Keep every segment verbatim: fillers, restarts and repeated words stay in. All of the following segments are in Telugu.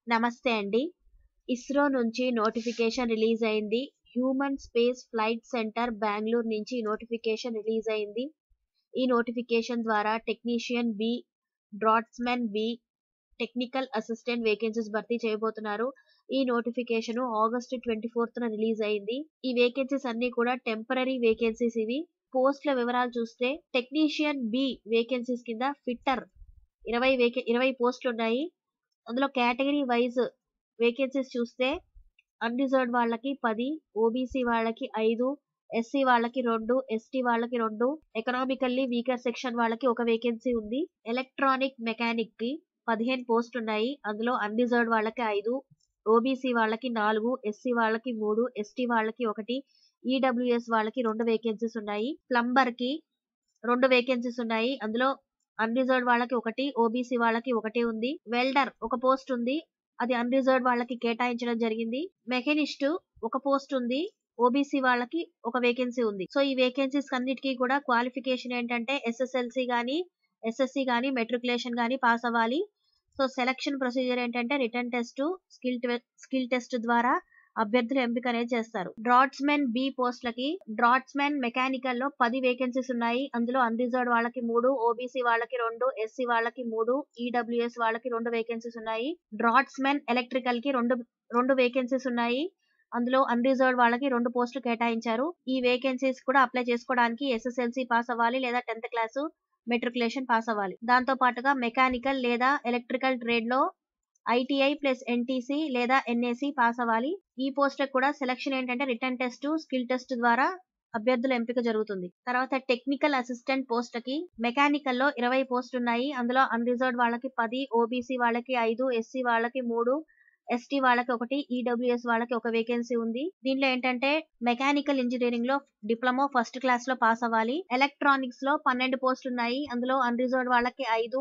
నమస్తే అండి. ఇస్రో నుంచి నోటిఫికేషన్ రిలీజ్ అయింది. Human space flight centre Bengaluru నుంచి నోటిఫికేషన్ రిలీజ్ అయింది. ఈ నోటిఫికేషన్ ద్వారా technician B, draughtsmen B, technical assistant vacancies భర్తీ చేయబోతున్నారు. ఈ నోటిఫికేషన్ ఆగస్టు ట్వంటీ ఫోర్త్ న రిలీజ్ అయింది. ఈ వేకెన్సీస్ అన్ని కూడా టెంపరరీ వేకెన్సీస్. ఇవి పోస్టుల వివరాలు చూస్తే టెక్నీషియన్ బి వేకెన్సీస్ కింద ఫిట్టర్ ఇరవై వేకె ఇరవై పోస్టులు ఉన్నాయి. అందులో కేటగిరీ వైజ్ వేకెన్సీస్ చూస్తే అన్రిజర్వ్డ్ వాళ్ళకి పది, ఓబీసీ వాళ్ళకి ఐదు, ఎస్సీ వాళ్ళకి రెండు, ఎస్టీ వాళ్ళకి రెండు, ఎకనామికల్లీ వీకర్ సెక్షన్ వాళ్ళకి ఒక వేకెన్సీ ఉంది. ఎలక్ట్రానిక్ మెకానిక్ కి పదిహేను పోస్టులు ఉన్నాయి. అందులో అన్రిజర్వ్డ్ వాళ్ళకి ఐదు, ఓబీసీ వాళ్ళకి నాలుగు, ఎస్సీ వాళ్ళకి మూడు, ఎస్టీ వాళ్ళకి ఒకటి, ఈడబ్ల్యూఎస్ వాళ్ళకి రెండు వేకెన్సీస్ ఉన్నాయి. ప్లంబర్ కి రెండు వేకెన్సీస్ ఉన్నాయి. అందులో అన్రిజర్వ్డ్ వాళ్ళకి ఒకటి, ఓబీసీ వాళ్ళకి ఒకటి ఉంది. వెల్డర్ ఒక పోస్ట్ ఉంది, అది అన్రిజర్వ్డ్ వాళ్ళకి కేటాయించడం జరిగింది. మెకానిస్ట్ ఒక పోస్ట్ ఉంది, ఓబీసీ వాళ్ళకి ఒక వేకెన్సీ ఉంది. సో ఈ వేకెన్సీస్ అన్నిటికీ కూడా క్వాలిఫికేషన్ ఏంటంటే ఎస్ఎస్ఎల్సి గానీ ఎస్ఎస్సి గానీ మెట్రికులేషన్ గానీ పాస్ అవ్వాలి. సో సెలక్షన్ ప్రొసీజర్ ఏంటంటే written test, skill skill test ద్వారా అభ్యర్థులు ఎంపిక అనేది చేస్తారు. డ్రాట్స్మెన్ బి పోస్టులకి డ్రాట్స్మెన్ మెకానికల్ లో పది వేకెన్సీస్ ఉన్నాయి. అందులో అన్రిజర్వ్డ్ వాళ్ళకి మూడు, ఓబీసీ వాళ్ళకి రెండు, ఎస్సీ వాళ్ళకి మూడు, ఈడబ్ల్యూఎస్ వాళ్ళకి రెండు వేకెన్సీస్ ఉన్నాయి. డ్రాట్స్మెన్ ఎలక్ట్రికల్ కి రెండు రెండు వేకెన్సీస్ ఉన్నాయి. అందులో అన్రిజర్వ్డ్ వాళ్ళకి రెండు పోస్టులు కేటాయించారు. ఈ వేకెన్సీస్ కూడా అప్లై చేసుకోవడానికి ఎస్ఎస్ఎల్సి పాస్ అవ్వాలి లేదా టెన్త్ క్లాసు మెట్రికులేషన్ పాస్ అవ్వాలి. దాంతో పాటుగా మెకానికల్ లేదా ఎలక్ట్రికల్ ట్రేడ్ లో ఐటిఐ ప్లస్ ఎన్టీసీ లేదా ఎన్ఏసి పాస్ అవ్వాలి. ఈ పోస్టులకు కూడా సెలక్షన్ ఏంటంటే రిటర్న్ టెస్ట్, స్కిల్ టెస్ట్ ద్వారా అభ్యర్థుల ఎంపిక జరుగుతుంది. తర్వాత టెక్నికల్ అసిస్టెంట్ పోస్టులకి మెకానికల్ లో ఇరవై పోస్టులు ఉన్నాయి. అందులో అన్రిజర్వ్డ్ వాళ్ళకి పది, ఓబీసీ వాళ్ళకి ఐదు, ఎస్సీ వాళ్ళకి మూడు, ఎస్టీ వాళ్ళకి ఒకటి, ఈడబ్ల్యూఎస్ వాళ్ళకి ఒక వేకెన్సీ ఉంది. దీనిలో ఏంటంటే మెకానికల్ ఇంజనీరింగ్ లో డిప్లొమా ఫస్ట్ క్లాస్ లో పాస్ అవ్వాలి. ఎలక్ట్రానిక్స్ లో పన్నెండు పోస్టులు ఉన్నాయి. అందులో అన్రిజర్వ్డ్ వాళ్ళకి ఐదు,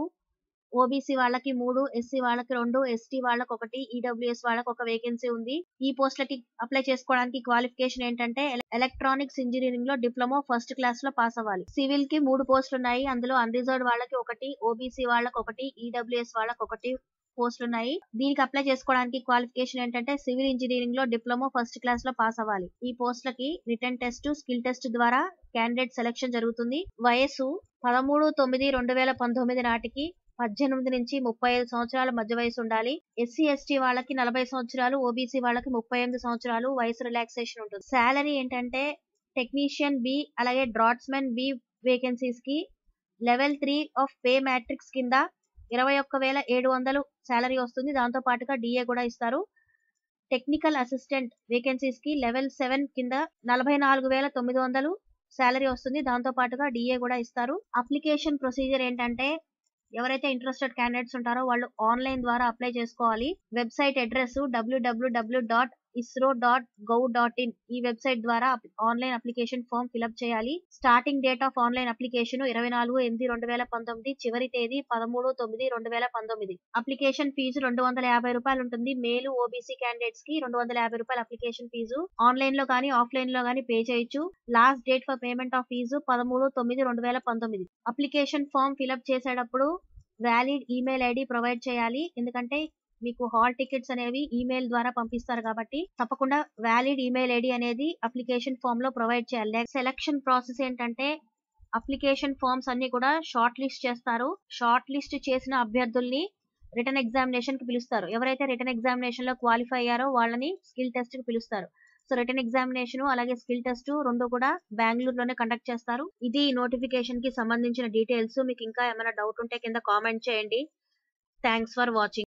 ఓబీసీ వాళ్ళకి మూడు, ఎస్సీ వాళ్ళకి రెండు, ఎస్టీ వాళ్ళకి ఒకటి, ఈడబ్ల్యూఎస్ వాళ్ళకి ఒక వేకెన్సీ ఉంది. ఈ పోస్టులకి అప్లై చేసుకోవడానికి క్వాలిఫికేషన్ ఏంటంటే ఎలక్ట్రానిక్స్ ఇంజనీరింగ్ లో డిప్లొమా ఫస్ట్ క్లాస్ లో పాస్ అవ్వాలి. సివిల్ కి మూడు పోస్టులు ఉన్నాయి. అందులో అన్రిజర్వ్డ్ వాళ్ళకి ఒకటి, ఓబీసీ వాళ్ళకి ఒకటి, ఈడబ్ల్యూఎస్ వాళ్ళకి ఒకటి పోస్టులు ఉన్నాయి. దీనికి అప్లై చేసుకోవడానికి క్వాలిఫికేషన్ ఏంటంటే సివిల్ ఇంజనీరింగ్ లో డిప్లొమా ఫస్ట్ క్లాస్ లో పాస్ అవ్వాలి. ఈ పోస్టులకి రిటర్న్ టెస్ట్, స్కిల్ టెస్ట్ ద్వారా క్యాండిడేట్ సెలక్షన్ జరుగుతుంది. వయసు పదమూడు తొమ్మిది రెండు వేల పంతొమ్మిది నాటికి పద్దెనిమిది నుంచి ముప్పై ఐదు సంవత్సరాల మధ్య వయసు ఉండాలి. ఎస్సీ ఎస్టీ వాళ్ళకి నలభై సంవత్సరాలు, ఓబీసీ వాళ్ళకి ముప్పై ఎనిమిది సంవత్సరాలు వయసు రిలాక్సేషన్ ఉంటుంది. శాలరీ ఏంటంటే టెక్నీషియన్ బి అలాగే డ్రాట్స్మెన్ బి వేకెన్సీస్ కి level three of pay matrix కింద ఇరవై ఒక్క వేల ఏడు వందలు శాలరీ వస్తుంది. దాంతో పాటుగా డిఏ కూడా ఇస్తారు. టెక్నికల్ అసిస్టెంట్ వేకెన్సీస్ కి లెవెల్ సెవెన్ కింద నలభై నాలుగు వేల తొమ్మిది వందలు శాలరీ వస్తుంది. దాంతో పాటుగా డిఏ కూడా ఇస్తారు. అప్లికేషన్ ప్రొసీజర్ ఏంటంటే ఎవరైతే ఇంట్రెస్టెడ్ క్యాండిడేట్స్ ఉంటారో వాళ్ళు ఆన్లైన్ ద్వారా అప్లై చేసుకోవాలి. వెబ్సైట్ అడ్రస్ డబ్ల్యూడబ్ల్యూడబ్ల్యూ dot ISRO dot gov dot in. ఈ వెబ్సైట్ ద్వారా ఆన్లైన్ అప్లికేషన్ ఫామ్ ఫిల్అప్ చేయాలి. Starting date of online application ఇరవై నాలుగు ఎనిమిది రెండు వేల పంతొమ్మిది, చివరి తేదీ పదమూడు తొమ్మిది రెండు వేల పంతొమ్మిది. అప్లికేషన్ ఫీజు రెండు వందల యాభై రూపాయలు ఉంటుంది. మేలు ఓబీసీ క్యాండిడేట్స్ కి రెండు వందల యాభై రూపాయల అప్లికేషన్ ఫీజు ఆన్లైన్ లో కానీ ఆఫ్లైన్ లో కానీ పే చేయొచ్చు. Last date for payment of fee పదమూడు తొమ్మిది రెండు వేల పంతొమ్మిది. అప్లికేషన్ ఫామ్ ఫిల్అప్ చేసేటప్పుడు వ్యాలిడ్ ఈమెయిల్ ఐడి ప్రొవైడ్ చేయాలి. ఎందుకంటే మీకు హాల్ టికెట్స్ అనేవి ఈమెయిల్ ద్వారా పంపిస్తారు కాబట్టి తప్పకుండా వ్యాలిడ్ ఈమెయిల్ ఐడి అనేది అప్లికేషన్ ఫామ్ లో ప్రొవైడ్ చేయాలి. సెలక్షన్ ప్రాసెస్ ఏంటంటే అప్లికేషన్ ఫామ్స్ అన్ని కూడా షార్ట్ లిస్ట్ చేస్తారు. షార్ట్ లిస్ట్ చేసిన అభ్యర్థుల్ని రిటర్న్ ఎగ్జామినేషన్ కి పిలుస్తారు. ఎవరైతే రిటర్న్ ఎగ్జామినేషన్ లో క్వాలిఫై అయ్యారో వాళ్ళని స్కిల్ టెస్ట్ కి పిలుస్తారు. సో రిటర్న్ ఎగ్జామినేషన్ అలాగే స్కిల్ టెస్ట్ రెండు కూడా బెంగళూరులోనే కండక్ట్ చేస్తారు. ఇది నోటిఫికేషన్ కి సంబంధించిన డీటెయిల్స్. మీకు ఇంకా ఏమైనా డౌట్ ఉంటే కింద కామెంట్ చేయండి. Thanks for watching.